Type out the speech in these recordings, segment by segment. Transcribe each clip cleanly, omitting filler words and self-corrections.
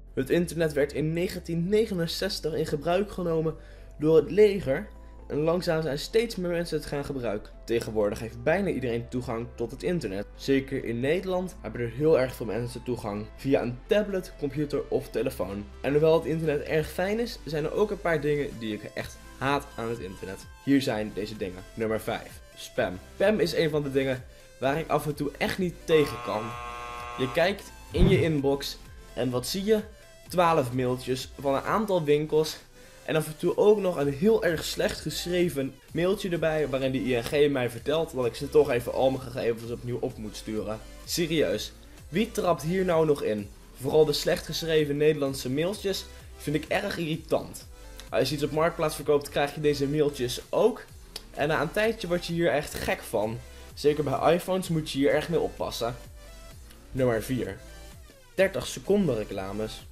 Het internet werd in 1969 in gebruik genomen door het leger en langzaam zijn steeds meer mensen het gaan gebruiken. Tegenwoordig heeft bijna iedereen toegang tot het internet. Zeker in Nederland hebben er heel erg veel mensen toegang via een tablet, computer of telefoon. En hoewel het internet erg fijn is, zijn er ook een paar dingen die ik echt haat aan het internet. Hier zijn deze dingen. Nummer 5. Spam. Spam is een van de dingen waar ik af en toe echt niet tegen kan. Je kijkt in je inbox en wat zie je? 12 mailtjes van een aantal winkels. En af en toe ook nog een heel erg slecht geschreven mailtje erbij, waarin de ING mij vertelt dat ik ze toch even al mijn gegevens opnieuw op moet sturen. Serieus, wie trapt hier nou nog in? Vooral de slecht geschreven Nederlandse mailtjes vind ik erg irritant. Als je iets op Marktplaats verkoopt, krijg je deze mailtjes ook. En na een tijdje word je hier echt gek van. Zeker bij iPhones moet je hier erg mee oppassen. Nummer 4. 30 seconden reclames.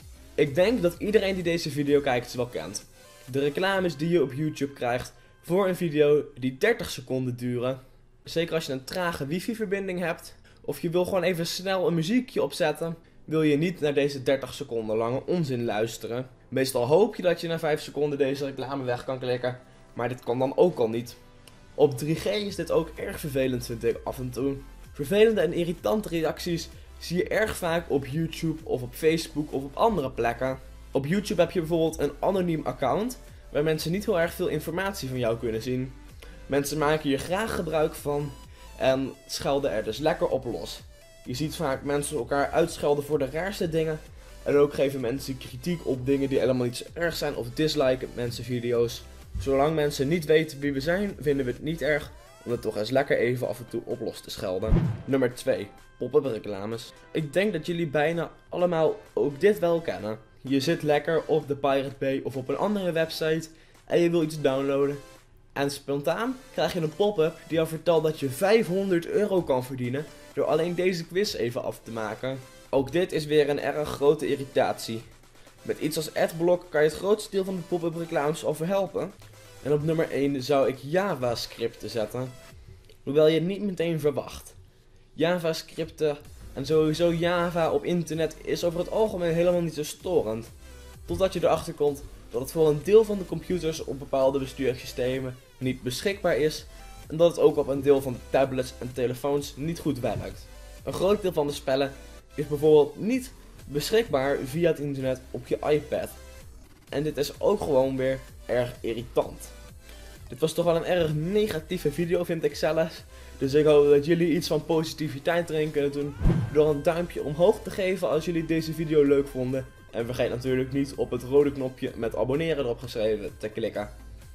Ik denk dat iedereen die deze video kijkt ze wel kent. De reclames die je op YouTube krijgt voor een video die 30 seconden duren. Zeker als je een trage wifi verbinding hebt. Of je wil gewoon even snel een muziekje opzetten. Wil je niet naar deze 30 seconden lange onzin luisteren. Meestal hoop je dat je na 5 seconden deze reclame weg kan klikken. Maar dit kan dan ook al niet. Op 3G is dit ook erg vervelend, vind ik af en toe. Vervelende en irritante reacties zie je erg vaak op YouTube of op Facebook of op andere plekken. Op YouTube heb je bijvoorbeeld een anoniem account waar mensen niet heel erg veel informatie van jou kunnen zien. Mensen maken hier graag gebruik van en schelden er dus lekker op los. Je ziet vaak mensen elkaar uitschelden voor de raarste dingen. En ook geven mensen kritiek op dingen die helemaal niet zo erg zijn of disliken mensen video's. Zolang mensen niet weten wie we zijn, vinden we het niet erg om het toch eens lekker even af en toe op los te schelden. Nummer 2. Pop-up reclames. Ik denk dat jullie bijna allemaal ook dit wel kennen. Je zit lekker op de Pirate Bay of op een andere website en je wil iets downloaden. En spontaan krijg je een pop-up die jou vertelt dat je €500 kan verdienen door alleen deze quiz even af te maken. Ook dit is weer een erg grote irritatie. Met iets als Adblock kan je het grootste deel van de pop-up reclames al verhelpen. En op nummer 1 zou ik JavaScripten zetten. Hoewel je het niet meteen verwacht. JavaScripten en sowieso Java op internet is over het algemeen helemaal niet zo storend. Totdat je erachter komt dat het voor een deel van de computers op bepaalde besturingssystemen niet beschikbaar is. En dat het ook op een deel van de tablets en telefoons niet goed werkt. Een groot deel van de spellen is bijvoorbeeld niet beschikbaar via het internet op je iPad. En dit is ook gewoon weer erg irritant. Dit was toch wel een erg negatieve video, vind ik zelfs. Dus ik hoop dat jullie iets van positiviteit erin kunnen doen door een duimpje omhoog te geven als jullie deze video leuk vonden. En vergeet natuurlijk niet op het rode knopje met abonneren erop geschreven te klikken.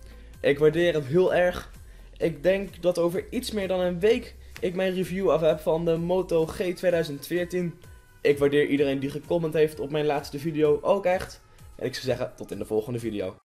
Ik waardeer het heel erg. Ik denk dat over iets meer dan een week ik mijn review af heb van de Moto G 2014. Ik waardeer iedereen die gecomment heeft op mijn laatste video ook echt. En ik zou zeggen tot in de volgende video.